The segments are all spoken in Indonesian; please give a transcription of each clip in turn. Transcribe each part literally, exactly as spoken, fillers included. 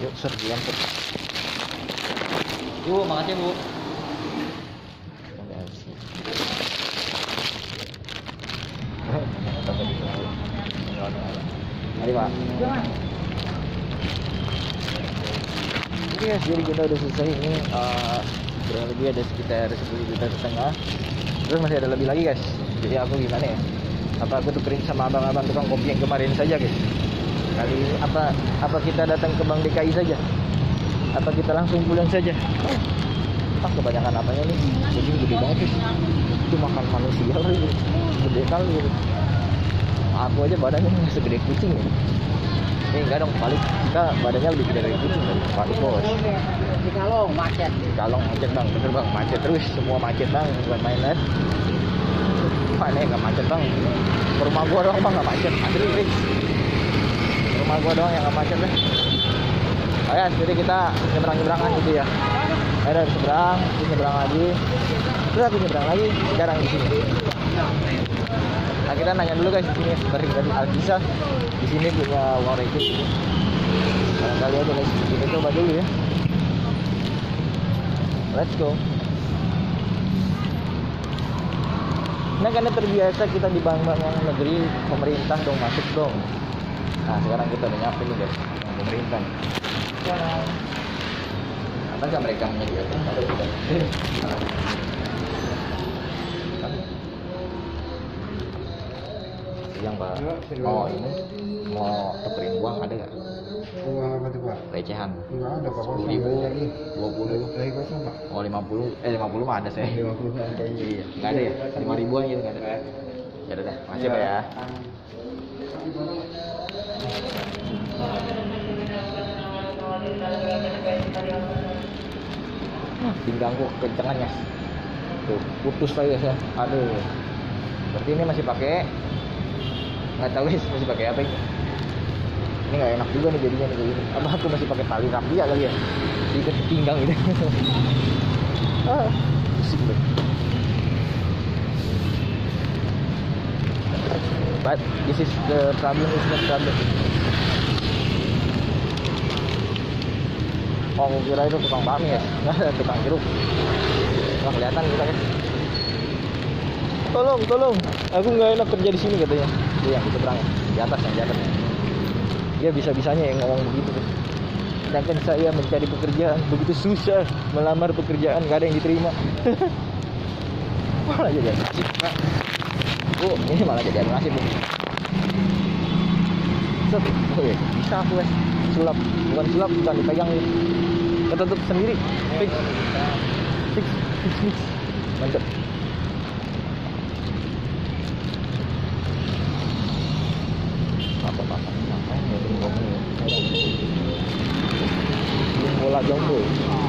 Yuk, ser, bulan ser. Bu, makasih bu. Mari pak. Oke guys, jadi kita udah selesai ini. Uh, kurang lebih ada sekitar sepuluh juta setengah. Terus masih ada lebih lagi guys. Jadi aku gimana ya? Apa aku tukerin sama abang-abang tukang kopi yang kemarin saja guys? Kali ini apa apa kita datang ke Bank D K I saja? Apa kita langsung pulang saja? Ah, kebanyakan apanya nih? Jadi gede banget guys. Itu makan manusia kali, gede kali gitu. Aku aja badannya nggak segede kucing ya. Ini enggak dong, balik kita badannya lebih gede dari kucing dari balik bos. Di Kalong macet. Di Kalong macet bang, bener bang, macet terus, semua macet bang, bukan mainan. Mana nggak macet bang? Rumah gua doang bang nggak macet, asli Riz. Rumah gua doang yang nggak macet deh. Ayo, jadi kita nyebrang-nyebrangan gitu ya. Ayo dari seberang, terus nyebrang lagi, terus aku nyebrang lagi, sekarang di sini. Nah kita nanya dulu guys di sini, seperti dari Alkisa di sini punya uang receh. Barangkali aja guys, kita coba dulu ya. Let's go. Nah karena terbiasa kita di bank-bank yang negeri pemerintah dong masuk dong. Nah sekarang kita udah nyampe nih guys, yang pemerintah. Apakah mereka menyediakan? Yang pak, oh ini mau tukerin uang ada nggak? Uang apa tuh pak? Recehan. Enggak ada pak. Sepuluh ribu, dua puluh, lagi kosong pak. oh lima puluh, eh lima puluh mah ada saya. Lima puluh ada. Iya, nggak ada ya? Lima ribuan gitu nggak ada. Ya udah dah, makasih pak ya. Pinggangku kencengan ya. Tuh, putus lagi guys ya. Aduh. Berarti ini masih pakai, nggak tahu guys masih pakai apa ini. Ini nggak enak juga nih jadinya nih begini. Apa aku masih pakai tali rapi ya kali ya? Diikat di pinggang gitu. Ah, pusing deh. But this is the problem, is not problem. Oh, aku kira itu tukang bakmi ya, tukang jeruk. Nggak kelihatan kita guys. Tolong, tolong. Aku nggak enak kerja di sini katanya. Dia yang di seberang, di atas yang di atas. Dia bisa-bisanya yang ngomong begitu. Sedangkan saya mencari pekerjaan begitu susah, melamar pekerjaan nggak ada yang diterima. Malah jadi nasib. Oh, ini malah jadi nasib. Set, oh ya, bisa aku guys. Sulap, bukan sulap, bukan dipegang gitu. Ketutup sendiri. Fix, fix, fix, fix. Mantap. Apa-apa, ngapain ya ini ngomongnya? Belum bola jombo.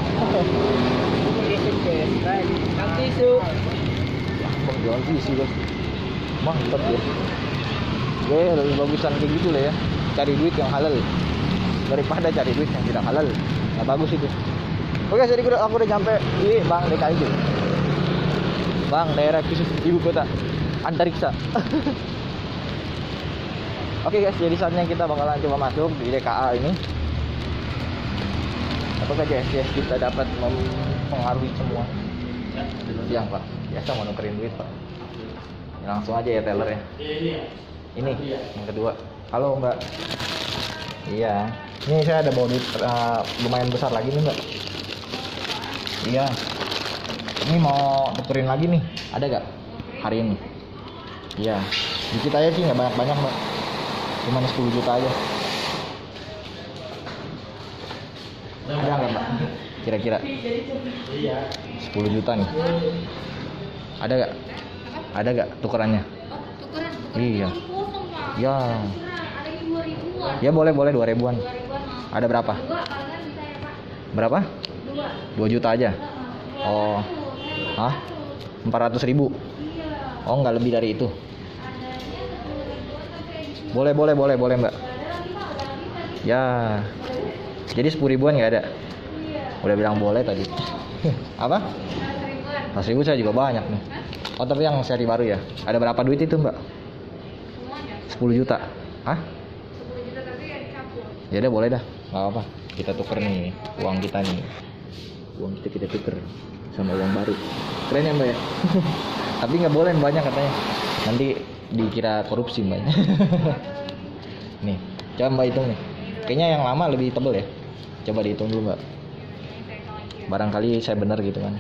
Nanti su. Bang jual sih guys. Mantap ya. Ya lebih bagusan kayak gitu lah ya. Cari duit yang halal daripada cari duit yang tidak halal. Nah bagus itu. Oke, jadi aku udah, aku udah nyampe di Bank D K I itu. Bank Daerah Khusus Ibu Kota Antariksa. Oke guys, jadi saatnya kita bakalan coba masuk di D K A ini. Apakah J S J S kita dapat mempengaruhi semua? Siang pak, biasa mau nukerin duit pak. Langsung aja ya teller ya. Ini yang kedua. Halo mbak. Iya. Ini saya ada bawa duit uh, lumayan besar lagi nih mbak. Iya. Ini mau tukerin lagi nih. Ada gak hari ini? Iya. Dikit aja sih, nggak banyak-banyak mbak. Cuma sepuluh juta aja. Ada nggak mbak? Kira-kira sepuluh juta nih. Ada gak? Ada gak tukerannya? Tukeran, tukeran Iya. kosong, Pak. Ya. Tukeran, ada yang dua ribuan. Ya boleh boleh dua ribuan. dua ribuan mau. Ada berapa? Dua, kalau nggak bisa ya, Pak. Berapa? Dua. dua juta aja. Oh. Hah? empat ratus ribu. Iya. Oh, nggak lebih dari itu. Adanya sepuluh ribuan sampai di Boleh boleh boleh boleh mbak. Ada lagi, Pak, ada lagi, Pak. Ya. Jadi sepuluh ribuan nggak ada. Iya. Udah bilang boleh tadi. Apa? seratus ribuan. seratus ribu saya juga banyak nih. Oh tapi yang seri baru ya. Ada berapa duit itu mbak? Semuanya. sepuluh juta. Hah? sepuluh juta tapi ya dicampur. Ya udah boleh dah. nggak apa, kita tuker nih uang kita nih, uang kita kita tuker sama uang baru, keren ya mbak ya. Tapi nggak boleh banyak katanya, nanti dikira korupsi mbak. Nih, coba mbak hitung nih, kayaknya yang lama lebih tebel ya, coba dihitung dulu mbak, barangkali saya benar gitu kan.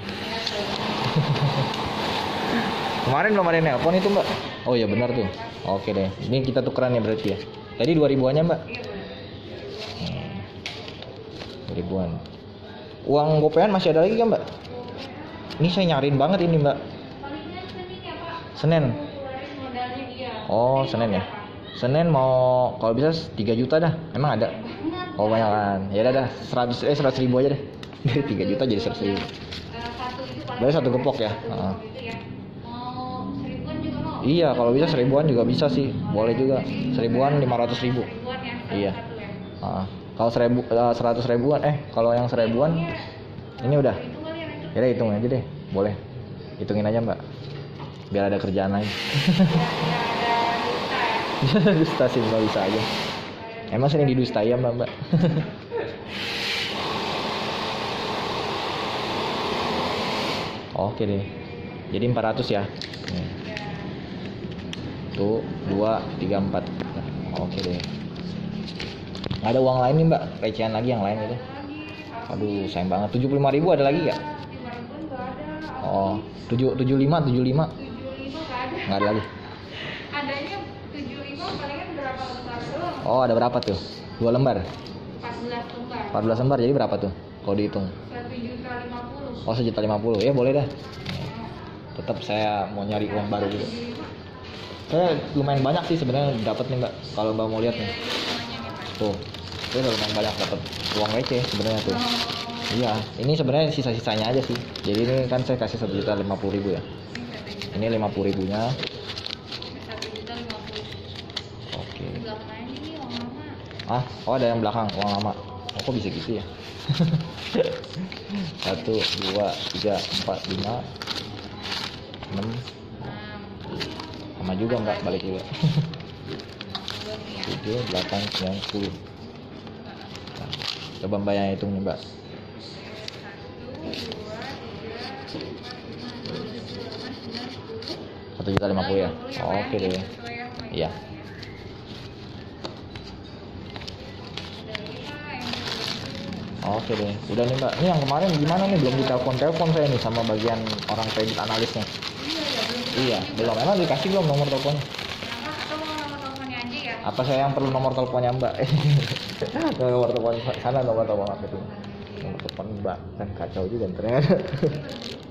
Kemarin belum ada yang nelpon itu mbak. Oh iya benar tuh. Oke deh, ini kita tukeran ya berarti ya. Tadi dua ribuannya mbak. Hmm. dua ribuan. Uang gopean masih ada lagi kan mbak? Ini saya nyariin banget ini mbak. Palingan Senin ya Pak. Senin. Keluarin modalnya iya. Oh Senin ya. Senin mau kalau bisa tiga juta dah. Emang ada? Oh banyak kan. Ya udah dah seratus eh seratus ribu aja deh. Dari tiga juta jadi seratus ribu. Eh, satu itu paling. Berarti satu gepok ya. Heeh. Gitu ya. Mau seribuan juga mau. Iya kalau bisa seribuan juga bisa sih. Boleh juga. Seribuan lima ratus ribu. Seribuan ya. Satu Iya. satu ya. Ah, kalau seribu, uh, seratus ribuan, eh kalau yang seribuan, ini udah, Itu kali ya itu. ya udah hitung aja deh, boleh, hitungin aja mbak, biar ada kerjaan lain. Ya ada dusta ya. Dusta sih mbak bisa aja, emang sering didustai ya mbak mbak. Oke deh, jadi empat ratus ya. Nih. Tuh, dua, tiga, empat. Oke deh. Nggak ada uang lain nih mbak, recehan lagi yang lain gitu. Aduh sayang banget, tujuh puluh lima ribu ada lagi gak? Lima ribuan nggak ada. Oh, tujuh tujuh lima tujuh lima Tujuh lima nggak ada. nggak ada lagi. Adanya tujuh lima palingan berapa lembar doang? Oh ada berapa tuh? Dua lembar, Empat belas lembar. empat belas lembar jadi berapa tuh? Kalau dihitung? Satu juta lima puluh. Oh sejuta lima puluh, ya boleh dah. Tetap saya mau nyari uang baru gitu. Saya lumayan banyak sih sebenarnya dapat nih mbak. Kalau mbak mau lihat nih, tuh, saya udah lumayan banyak dapat uang receh sebenarnya tuh. Iya, ini sebenarnya sisa-sisanya aja sih. Jadi ini kan saya kasih satu juta lima puluh ribu ya. Ini lima puluh ribunya. Satu juta lima puluh. Oke. Belakang aja nih uang lama. Ah, oh ada yang belakang uang lama. Oh, kok bisa gitu ya? Satu, dua, tiga, empat, lima, enam, sama juga mbak, balik juga. Tujuh, delapan, sembilan, sepuluh. Nah, coba mbak yang hitung nih mbak. Satu juta lima puluh ya. Oh, oke deh. Iya. Oke deh, udah nih mbak. Ini yang kemarin gimana nih? Belum ditelepon-telepon saya nih sama bagian orang kredit analisnya. Iya, belum. Emang dikasih belum nomor teleponnya? Kenapa? Atau mau nomor teleponnya aja ya? Apa saya yang perlu nomor teleponnya mbak? Nomor telepon sana, nomor telepon apa itu? Nomor telepon mbak kan kacau juga ternyata.